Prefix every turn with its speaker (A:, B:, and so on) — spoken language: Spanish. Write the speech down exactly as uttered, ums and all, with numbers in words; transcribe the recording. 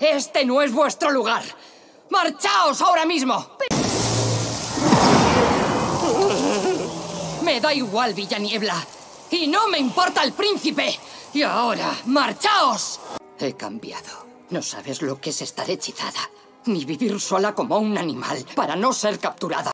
A: Este no es vuestro lugar. ¡Marchaos ahora mismo! Me da igual Villaniebla. Y no me importa el príncipe. Y ahora, ¡marchaos! He cambiado. No sabes lo que es estar hechizada. Ni vivir sola como un animal para no ser capturada.